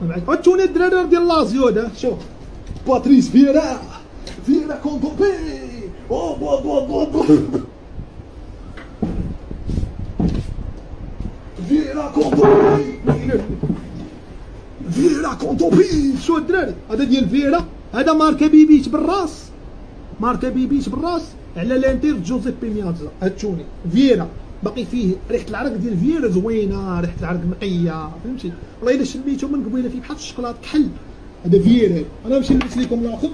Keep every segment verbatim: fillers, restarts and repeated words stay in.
عرفتوني الدراري ديال لازيو هذا شوف باتريس فيرا فيرا كونتوبي او بو بو بو فيرا كونتوبي فيرا كونتوبي شو الدراري هذا ديال فيرا هذا ماركه بيبيت بالراس ماركه بيبيت بالراس على لانتير جوزيبي ميازا هاتشوني فيرا باقي فيه ريحه العرق ديال فيرا زوينه ريحه العرق نقيه فهمتي والله الا شميتو من قبيله فيه بحال الشوكولاط كحل هذا فيرا انا نمشي نلبس لكم الاخر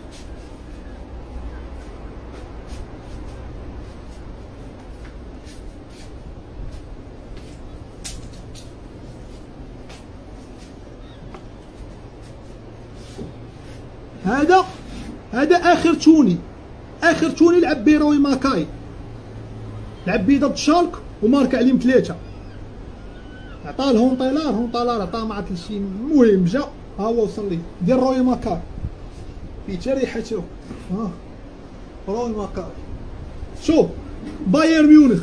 هذا هذا اخر توني اخر توني لعب بيروي ماكاي لعب بيه ضد شالك ومارك عليهم ثلاثه عطاه لهم طيلار هون طيلار عطاه ما عرفت شي المهم جا ها هو وصل لي ديال روي ماكاي فيه حتى ريحته ها روي ماكاي شوف بايرن ميونخ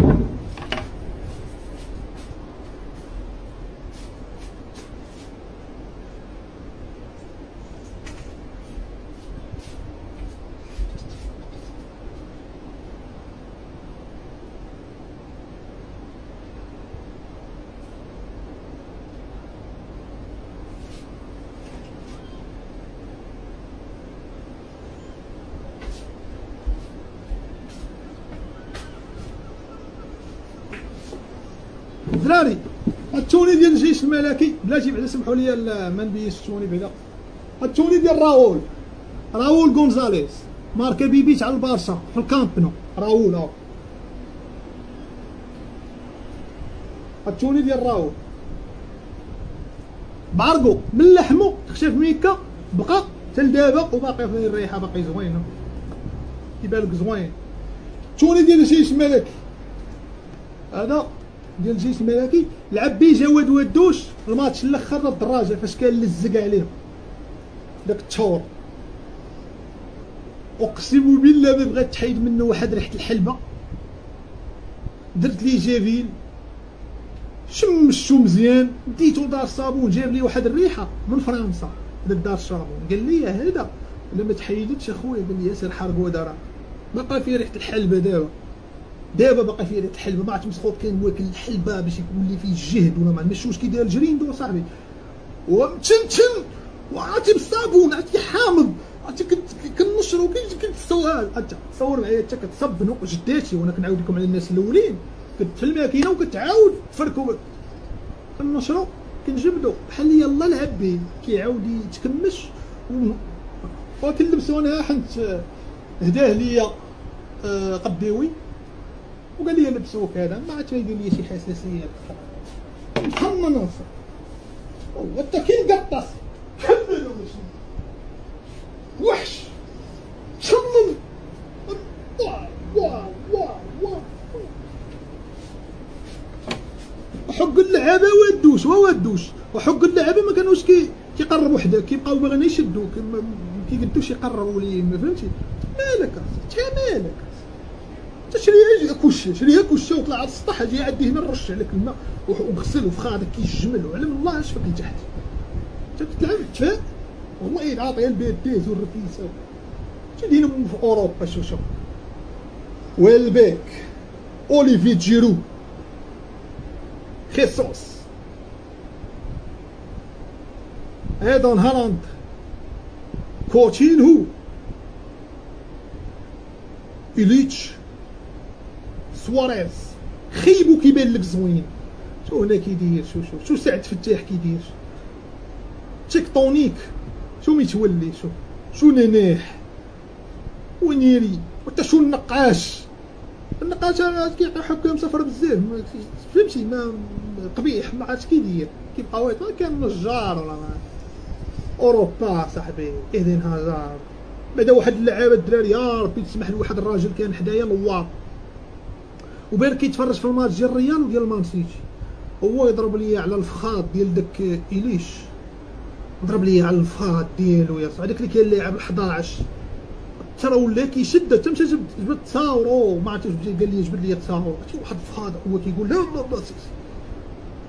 دراري التوني ديال الجيش الملكي بلاتي بعدا سمحوا لي ما نبيش التوني بعدا التوني ديال راول راول غونزاليز ماركه بيبيت على البارسا في الكامب نو راول ها التوني ديال راول بعرقو من لحمو خشى في ميكا بقى حتى لدابا وباقي فيه الريحه باقي زوينه كيبان لك زوين التوني ديال الجيش الملكي هذا ديال الجيش الملكي لعب بيه جواد ودوش الماتش الاخر ضد الدراجه فاش كان لزق عليهم داك التور اقسم بالله ما بغات تحيد منه واحد ريحه الحلبه درت ليه جافيل شمشتو مزيان ديتو دار الصابون جاب لي واحد الريحه من فرنسا داك دار الصابون قال لي هذا الا ما تحيدتش اخويا قال لي سير حرقوا دار بقى فيه ريحه الحلبه دابا دابا باقي فيه ريحه الحلبه ما عرفت مسخوط كان واكل الحلبه باش يولي فيه الجهد ولا ما عندناش واش كيدير الجريندو صاحبي ومتشنتشن وعرفتي بالصابون عرفتي حامض عرفتي كنشرو كتصور انت تصور معايا انت كتصبنوا جداتي وانا كنعاود لكم على الناس الاولين كنت في الماكينه وكتعاود تفركوا كنشرو كنجبدو بحال يلا لعب به كيعاود يتكمش وكنلبسو انا حنت هداه ليا آه قديوي وقال لي لبسوك هذا ما عاد يدير لي شي حساسيه محمد ناصر وانت كي قطاس حملوا وحش شمم واه واه واه واه وحق اللعابه وادوش وادوش وحق اللعابه ما كانوش كي كيقربوا حداك كيبقاو باغيين يشدوك ما كيقدوش يقربوا لي فهمتي مالك انت مالك تشريها كوشه شريها كوشه وطلع على السطح اجي عندي هنا نرش عليك الماء وغسل وفخادك كي الجمل وعلم الله اش فيك لتحت انت كتلعب تفاق والله الا عاطيه البيديز والرفيسه تدينا في اوروبا شو شو ويلبيك اوليفي جيرو خيسوس ايضا هالاند كوتينهو إليتش سواريز خيبو كيبان لك زوين شو هنا كيدير شو شو شو سعد فتاح كيدير تكتونيك شو ميتولي شو شو نناح ونيري وتا شو النقاش النقاش كيعطيو حكام سفر بزاف فهمتي ما قبيح ما عرفتش كيدير كيبقى وايت ما كان نجار ولا ما اوروبا صاحبي ايدين هازارد بعدا واحد اللعابه الدراري يا ربي تسمح لواحد الراجل كان حدايا لواط وبان كيتفرج في الماتش ديال الريال وديال مان سيتي هو يضرب ليا على الفخاط ديال داك إليش ضرب ليا على الفخاط ديالو يا صاحبي داك اللي كان لاعب حداش ترى ولا كيشد حتى مشى جبد تصاورو ما عرفتش قال لي جبد لي تصاور واحد الفخاط هو كيقول لا لا لا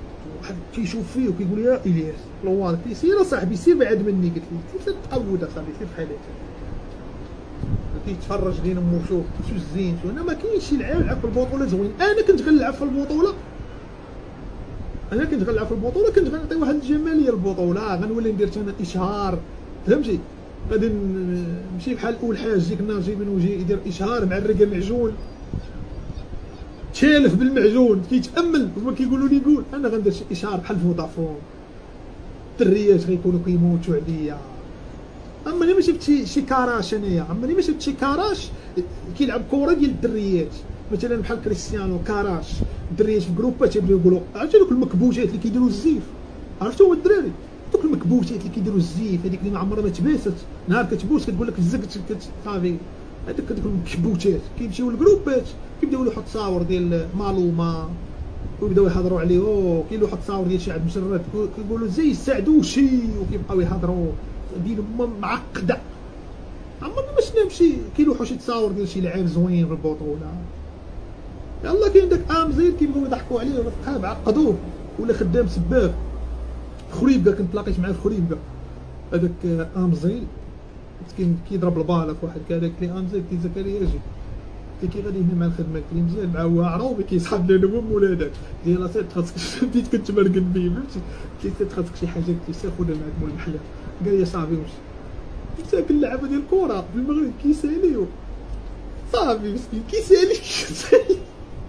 واحد كيشوف فيه وكيقول يا الياس لوار سير اصاحبي سير بعد مني، قلت لي سير تقود اصاحبي سير بحال هكا كيتفرج لينا مو شوف شو الزين شو. انا ما كاينش شي لعاب لعب في البطوله زوين. انا كنت غنلعب في البطوله انا كنت غنلعب في البطوله كنت غنعطي واحد الجماليه للبطوله، غنولي ندير انا اشهار فهمتي. غادي نمشي بحال اول حاج ديك النهار جايبين وجهي يدير اشهار مع الرقه معجون تشالف بالمعجون كيتامل هما كيقولوا لي قول. انا غندير شي اشهار بحال فودافون الدريات غيكونوا كيموتوا عليا. اما انا ماشي شي شي كراش انايا اما انا ماشي شي كراش كيلعب كره ديال الدريات مثلا بحال كريستيانو كراش. الدريات في جروبات تيبداو يقولوا عرفتي دوك المكبوتات اللي كيديروا الزيف عرفتوا هو الدراري دوك المكبوتات اللي كيديروا الزيف هذيك اللي ما عمرها ما تباست نهار كتبوس كتقول لك الزقت صافي هذوك هذوك المكبوتات كيمشيو للجروبات كيبداو يحط صاور ديال معلومه ويبداو يهضروا عليه. او كاين واحد الصاور ديال شي عبد مشرد كيقولوا زي السعدوشي وكيبقاو يهضروا ديالهم معقده. عمرني ما شفنا شي كيلوحوا شي تصاور ديال شي لعاب زوين في البطوله. يلاه كاين داك امزير كيبغيو يضحكوا عليه ولا صحاب عقدوه ولا خدام سباك خريبكا. كنت تلاقيت معاه في خريبكا هذاك امزيل مسكين كيضرب الباله في واحد كذاك لي امزيل كي زكريا جي قلت كي غادي هنا مع الخدمه قلت لي مزيان مع هو عروبي كيسحب لنا هو ولادك قال لي سير خاصك بديت كنت مرقد بيه فهمتي قلت له خاصك شي حاجه قلت له سير خذها معاك مول المحله قال لي صافي ومشي. مساك اللعبه ديال الكره في المغرب كيساليو صافي مسكين كيسالي كيسالي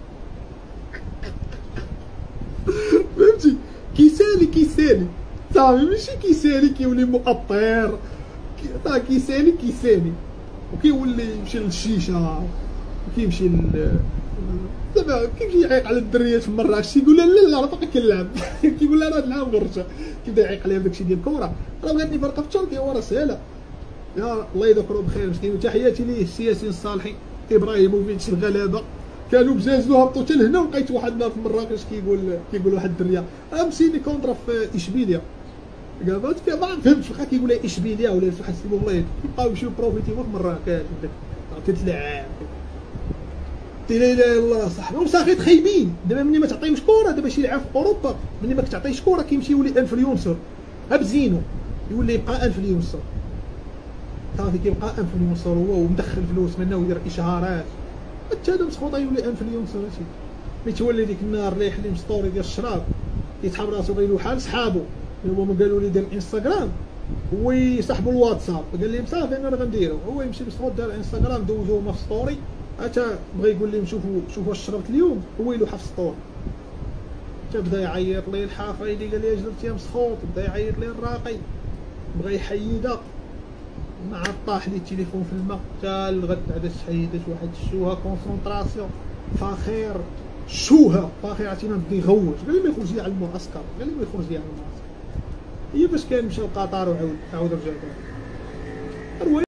فهمتي كيسالي كيسالي صافي ماشي كيسالي كيولي مؤطر صافي كيسالي كيسالي وكيولي يمشي للشيشه وكيمشي ل دابا كيمشي يعيق على الدريات في مراكش كيقول لا لا لا راه باقي كنلعب كيقول لها راه نلعب غرشه كيبدا يعيق عليها بداكشي ديال الكره راه بغاتني فرقه في الشامبيون وراه سهله. يا الله يذكرو بخير مسكين وتحياتي ليه السياسيين الصالحين ابراهيموفيتش الغلابه كانوا بزاز هبطوا حتى لهنا ولقيت واحد النهار في مراكش كيقول كيقول واحد الدريه امسيني كونترا في اشبيليا قابلت ما فهمتش واخا كيقول لها اشبيليا ولا واحد السيبو الله يبقاو يمشيو بروفيتيفو في مراكش كتلعب لا اله الا الله صاحبي وصافي تخيبين. دابا ملي ما تعطيهمش كره دابا شي لعاب في اوروبا ملي ما كتعطيش كره كيمشي يولي انفلونسر ها بزينو يولي يبقى انفلونسر صافي كيبقى انفلونسر هو ومدخل فلوس منه ويدير اشهارات حتى هذا مسخوطه يولي انفلونسر هادشي ملي تولي ديك النهار اللي يحلم ستوري ديال الشراب يتحب راسو غير بحال صحابو هما قالوا لي دير انستغرام ويصاحبوا الواتساب قال لهم صافي انا راه غنديرو هو يمشي بصوت دار انستغرام دوزو هما في ستوري حتى بغى يقول لهم شوفوا شوفوا واش شربت اليوم هو يلوحها في ستوري حتى بدا يعيط ليه الحافظي قال لي جبت يا مسخوط بدا يعيط ليه الراقي بغى يحيدها مع طاح لي التليفون في الماء حتى الغد عاد حيدت واحد الشوهه كونسونطراسيون فاخير شوهه فاخير عرفتينا بدا يغوت قال لي ما يخرج لي على المعسكر قال لي ما يخرج لي على المعسكر هي باش كان مشى لقطر وعاود عاود رجع